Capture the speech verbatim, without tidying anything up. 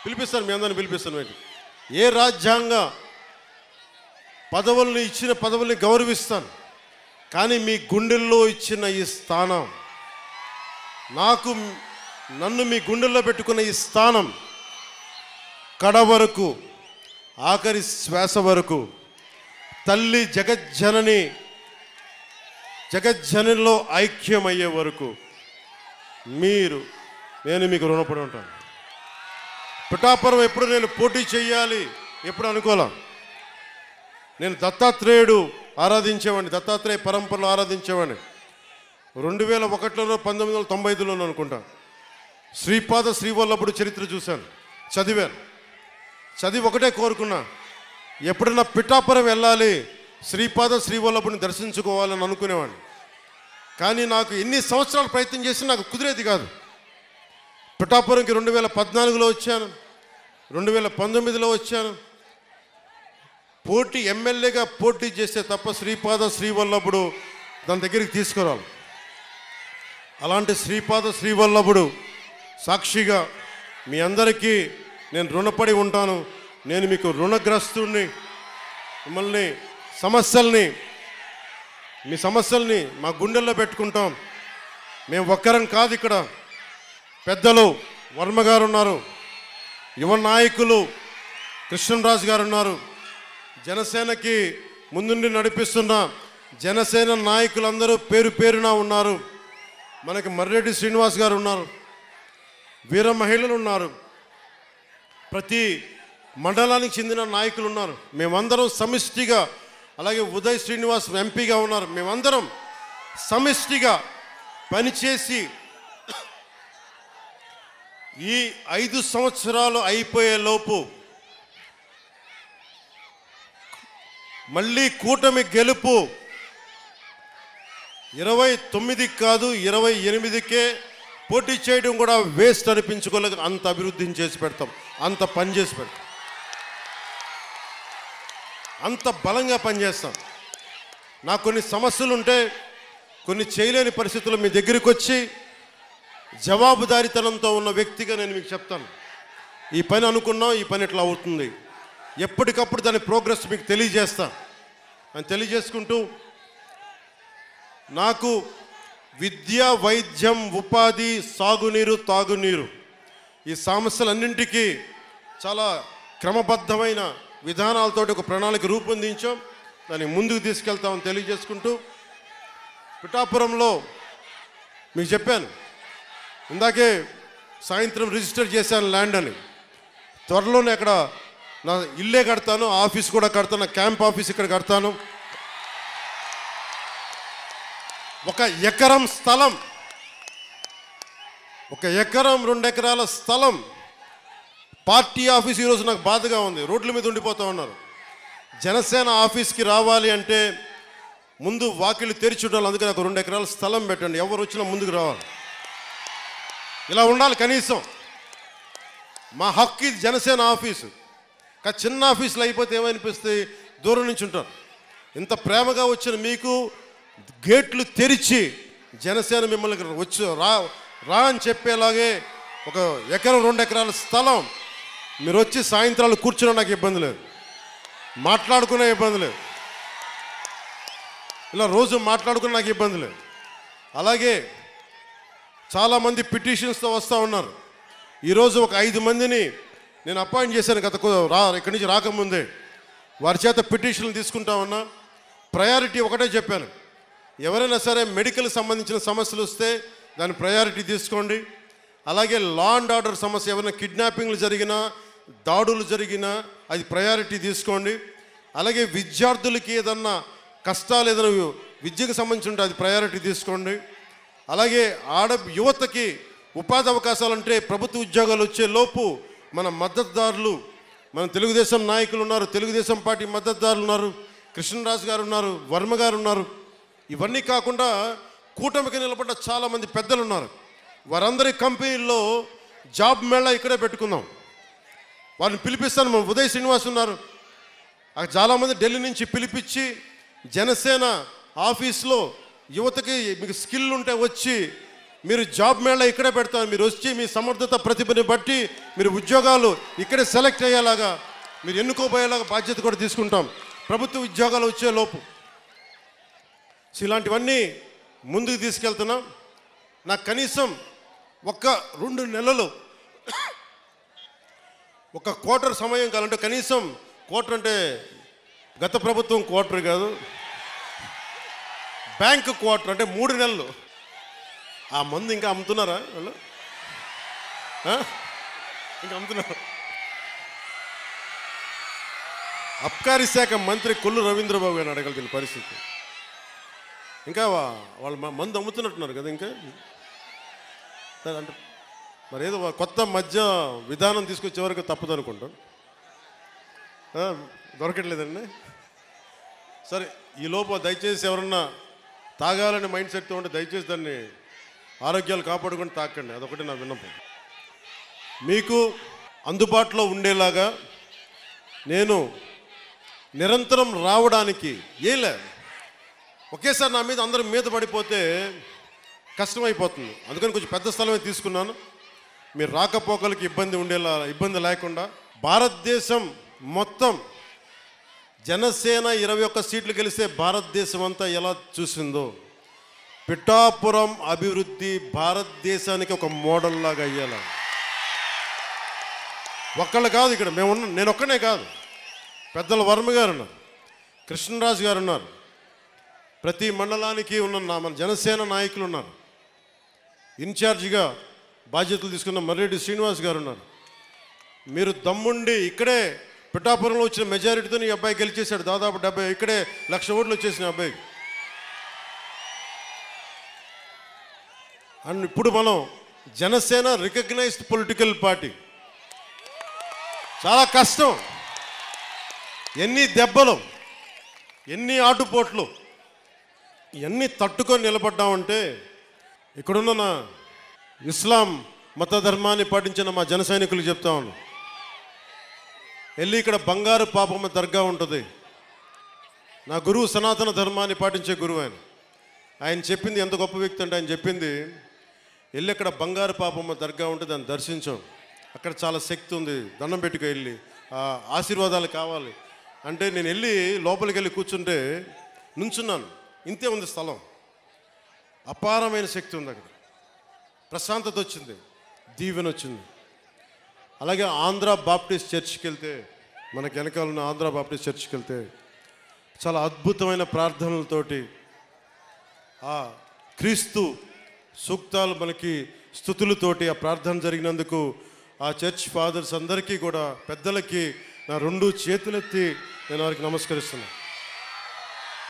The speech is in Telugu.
పిలిపిస్తాను, మీ అందరిని పిలిపిస్తాను. ఏ రాజ్యాంగ పదవుల్ని ఇచ్చిన పదవుల్ని గౌరవిస్తాను, కానీ మీ గుండెల్లో ఇచ్చిన ఈ స్థానం, నాకు నన్ను మీ గుండెల్లో పెట్టుకున్న ఈ స్థానం కడ వరకు, ఆఖరి శ్వాస వరకు, తల్లి జగజ్జనని జగజ్జననిలో ఐక్యమయ్యే వరకు మీరు నేను మీకు రుణపడి ఉంటాను. పిఠాపురం ఎప్పుడు నేను పోటీ చేయాలి ఎప్పుడు అనుకోలే. నేను దత్తాత్రేయుడు ఆరాధించేవాడిని, దత్తాత్రేయ పరంపరలో ఆరాధించేవాడిని. రెండు వేల ఒకటిలో పంతొమ్మిది వందల తొంభై ఐదులోనూ అనుకుంటా శ్రీపాద శ్రీవల్లభుడు చరిత్ర చూశాను, చదివాను. చదివి ఒకటే కోరుకున్నా, ఎప్పుడన్నా పిఠాపురం వెళ్ళాలి, శ్రీపాద శ్రీవల్లభుడిని దర్శించుకోవాలని అనుకునేవాడిని. కానీ నాకు ఎన్ని సంవత్సరాలు ప్రయత్నం చేసి నాకు కుదిరేది కాదు. పిఠాపురంకి రెండు వేల పద్నాలుగులో వచ్చాను, రెండు వేల పంతొమ్మిదిలో వచ్చాను. పోటీ ఎమ్మెల్యేగా పోటీ చేస్తే తప్ప శ్రీపాద శ్రీవల్లభుడు దాని దగ్గరికి తీసుకురాలి. అలాంటి శ్రీపాద శ్రీవల్లభుడు సాక్షిగా మీ అందరికీ నేను రుణపడి ఉంటాను. నేను మీకు రుణగ్రస్తుడిని. మిమ్మల్ని సమస్యల్ని మీ సమస్యల్ని మా గుండెల్లో పెట్టుకుంటాం. మేము ఒక్కరం కాదు, ఇక్కడ పెద్దలు వర్మ గారు ఉన్నారు, యువ నాయకులు కృష్ణరాజు గారు ఉన్నారు, జనసేనకి ముందుండి నడిపిస్తున్న జనసేన నాయకులందరూ పేరు పేరున ఉన్నారు. మనకి మర్రెడ్డి శ్రీనివాస్ గారు ఉన్నారు, వీర మహిళలు ఉన్నారు, ప్రతి మండలానికి చెందిన నాయకులు ఉన్నారు. మేమందరం సమిష్టిగా, అలాగే ఉదయ్ శ్రీనివాస్ ఎంపీగా ఉన్నారు, మేమందరం సమిష్టిగా పనిచేసి ఈ ఐదు సంవత్సరాలు అయిపోయే లోపు మళ్ళీ కూటమి గెలుపు ఇరవై తొమ్మిది కాదు ఇరవై ఎనిమిదికే పోటీ చేయడం కూడా వేస్ట్ అనిపించుకోలేక అంత అభివృద్ధిని చేసి పెడతాం, అంత పని చేసి పెడతాం, అంత బలంగా పనిచేస్తాం. నాకు కొన్ని సమస్యలు ఉంటే, కొన్ని చేయలేని పరిస్థితుల్లో మీ దగ్గరికి వచ్చి జవాబుదారీతనంతో ఉన్న వ్యక్తిగా నేను మీకు చెప్తాను, ఈ పని అనుకున్నాం, ఈ పని ఎట్లా అవుతుంది, ఎప్పటికప్పుడు దాని ప్రోగ్రెస్ మీకు తెలియజేస్తా అని తెలియజేసుకుంటూ, నాకు విద్య, వైద్యం, ఉపాధి, సాగునీరు, తాగునీరు ఈ సమస్యలన్నింటికీ చాలా క్రమబద్ధమైన విధానాలతోటి ఒక ప్రణాళిక రూపొందించాం, దాన్ని ముందుకు తీసుకెళ్తామని తెలియజేసుకుంటూ, పిఠాపురంలో మీకు చెప్పాను ఇందాకే, సాయంత్రం రిజిస్టర్ చేశాను ల్యాండ్ అని. త్వరలోనే అక్కడ నా ఇల్లే కడతాను, ఆఫీస్ కూడా కడతాను, క్యాంప్ ఆఫీస్ ఇక్కడ కడతాను. ఒక ఎకరం స్థలం, ఒక ఎకరం రెండు ఎకరాల స్థలం పార్టీ ఆఫీస్ ఈరోజు నాకు బాధగా ఉంది, రోడ్ల మీద ఉండిపోతూ ఉన్నారు. జనసేన ఆఫీస్కి రావాలి అంటే ముందు వాకిళ్ళు తెరిచి ఉండాలి, అందుకే నాకు రెండు ఎకరాల స్థలం పెట్టండి, ఎవరు వచ్చినా ముందుకు రావాలి. ఇలా ఉండాలి కనీసం. మా హక్కు ఇది జనసేన ఆఫీసు. కానీ చిన్న ఆఫీసులు అయిపోతే ఏమనిపిస్తుంది, దూరం నుంచి ఉంటారు. ఇంత ప్రేమగా వచ్చిన మీకు గేట్లు తెరిచి జనసేన మిమ్మల్ని వచ్చి రా రా అని చెప్పేలాగే ఒక ఎకరం రెండు ఎకరాల స్థలం మీరు వచ్చి సాయంత్రాలు కూర్చున్నా నాకు ఇబ్బంది లేదు, మాట్లాడుకునే ఇబ్బంది లేదు, ఇలా రోజు మాట్లాడుకునే నాకు ఇబ్బంది లేదు. అలాగే చాలామంది పిటిషన్స్తో వస్తూ ఉన్నారు. ఈరోజు ఒక ఐదు మందిని నేను అపాయింట్ చేశాను గత రా ఇక్కడి నుంచి రాకముందే, వారి చేత పిటిషన్లు తీసుకుంటా ఉన్నా. ప్రయారిటీ ఒకటే చెప్పాను, ఎవరైనా సరే మెడికల్ సంబంధించిన సమస్యలు వస్తే దాని ప్రయారిటీ తీసుకోండి. అలాగే లా అండ్ ఆర్డర్ సమస్య, ఎవరైనా కిడ్నాపింగ్లు జరిగినా, దాడులు జరిగినా అది ప్రయారిటీ తీసుకోండి. అలాగే విద్యార్థులకి ఏదన్నా కష్టాలు ఏదైనా విద్యకు సంబంధించి ఉంటే అది ప్రయారిటీ తీసుకోండి. అలాగే ఆడ యువతకి ఉపాధి అవకాశాలు అంటే ప్రభుత్వ ఉద్యోగాలు వచ్చే లోపు మన మద్దతుదారులు, మన తెలుగుదేశం నాయకులు ఉన్నారు, తెలుగుదేశం పార్టీ మద్దతుదారులు ఉన్నారు, కృష్ణరాజు గారు ఉన్నారు, వర్మ గారు ఉన్నారు. ఇవన్నీ కాకుండా కూటమికి నిలబడ్డ చాలామంది పెద్దలు ఉన్నారు. వారందరి కంపెనీల్లో జాబ్ మేళా ఇక్కడే పెట్టుకుందాం, వారిని పిలిపిస్తాను. మన ఉదయ్ శ్రీనివాస్ ఉన్నారు, చాలామంది ఢిల్లీ నుంచి పిలిపించి జనసేన ఆఫీస్లో యువతకి మీకు స్కిల్ ఉంటే వచ్చి మీరు జాబ్ మేళ ఇక్కడే పెడతారు. మీరు వచ్చి మీ సమర్థత ప్రతిభని బట్టి మీరు ఉద్యోగాలు ఇక్కడే సెలెక్ట్ అయ్యేలాగా మీరు ఎన్నుకోబోయేలాగా బాధ్యత కూడా తీసుకుంటాం ప్రభుత్వ ఉద్యోగాలు వచ్చే లోపు. సో ఇలాంటివన్నీ ముందుకు తీసుకెళ్తున్నాం. నాకు కనీసం ఒక్క రెండు నెలలు ఒక క్వార్టర్ సమయం కావాలంటే, కనీసం క్వార్టర్ అంటే గత ప్రభుత్వం క్వార్టర్ కాదు, బ్యాంక్ క్వార్టర్ అంటే మూడు నెలలు. ఆ మందు ఇంకా అమ్ముతున్నారా వాళ్ళు? ఇంకా అమ్ముతున్నారు. అబ్కారీ శాఖ మంత్రి కొల్లు రవీంద్రబాబు గారిని అడగాలి దీని పరిస్థితి. ఇంకా వాళ్ళు మందు అమ్ముతున్నట్టున్నారు కదా ఇంకా. అంటే మరి ఏదో కొత్త మధ్య విధానం తీసుకొచ్చే వరకు తప్పదు అనుకుంటాం. దొరకట్లేదండి. సరే, ఈ లోపు దయచేసి ఎవరన్నా తాగాలని మైండ్ సెట్తో ఉంటే దయచేసి దాన్ని ఆరోగ్యాలు కాపాడుకొని తాకండి. అదొకటి నా విన్నపం. మీకు అందుబాటులో ఉండేలాగా నేను నిరంతరం రావడానికి ఏలే ఒకేసారి నా మీద అందరం మీద పడిపోతే కష్టమైపోతుంది. అందుకని కొంచెం పెద్ద స్థలమే తీసుకున్నాను. మీరు రాకపోకలకి ఇబ్బంది ఉండేలా, ఇబ్బంది లేకుండా భారతదేశం మొత్తం జనసేన ఇరవై ఒక్క సీట్లు గెలిస్తే భారతదేశం అంతా ఎలా చూసిందో పిఠాపురం అభివృద్ధి భారతదేశానికి ఒక మోడల్ లాగా అయ్యేలా. ఒక్కళ్ళు కాదు ఇక్కడ మేము ఉన్న, నేను ఒక్కనే కాదు, పెద్దల వర్మ గారు ఉన్నారు, కృష్ణరాజు గారు ఉన్నారు, ప్రతి మండలానికి ఉన్న మన జనసేన నాయకులు ఉన్నారు, ఇన్ఛార్జిగా బాధ్యతలు తీసుకున్న మర్రెడ్డి శ్రీనివాస్ గారు ఉన్నారు. మీరు దమ్ముండి ఇక్కడే పిఠాపురంలో వచ్చిన మెజారిటీతో ఈ అబ్బాయి గెలిచేశాడు. దాదాపు డెబ్బై ఇక్కడే లక్ష ఓట్లు వచ్చేసిన అబ్బాయికి. అండ్ ఇప్పుడు మనం జనసేన రికగ్నైజ్డ్ పొలిటికల్ పార్టీ. చాలా కష్టం, ఎన్ని దెబ్బలు, ఎన్ని ఆటుపోట్లు, ఇవన్నీ తట్టుకొని నిలబడ్డామంటే ఇక్కడున్న నా ఇస్లాం మత ధర్మాన్ని పాటించిన మా జన సైనికులు చెప్తా ఉన్నాను. వెళ్ళి ఇక్కడ బంగారు పాపమ్మ దర్గా ఉంటుంది. నా గురువు సనాతన ధర్మాన్ని పాటించే గురువు ఆయన. ఆయన చెప్పింది ఎంత గొప్ప వ్యక్తి అంటే, ఆయన చెప్పింది వెళ్ళి అక్కడ బంగారు పాపమ్మ దర్గా ఉంటే దాన్ని దర్శించాం, అక్కడ చాలా శక్తి ఉంది, దండం పెట్టుకు వెళ్ళి ఆశీర్వాదాలు కావాలి అంటే నేను వెళ్ళి లోపలికి వెళ్ళి కూర్చుంటే నుంచున్నాను. ఇంతే ఉంది స్థలం, అపారమైన శక్తి ఉంది అక్కడ, ప్రశాంతత వచ్చింది, దీవెన వచ్చింది. అలాగే ఆంధ్ర బాప్టిస్ట్ చర్చ్కి వెళ్తే, మనకి వెనకాల ఉన్న ఆంధ్ర బాప్టిస్ట్ చర్చ్కి వెళ్తే చాలా అద్భుతమైన ప్రార్థనలతోటి ఆ క్రీస్తు సూక్తాలు మనకి స్తుతులతోటి ఆ ప్రార్థన జరిగినందుకు ఆ చర్చ్ ఫాదర్స్ అందరికీ కూడా, పెద్దలకి నా రెండు చేతులెత్తి నేను వారికి నమస్కరిస్తున్నాను.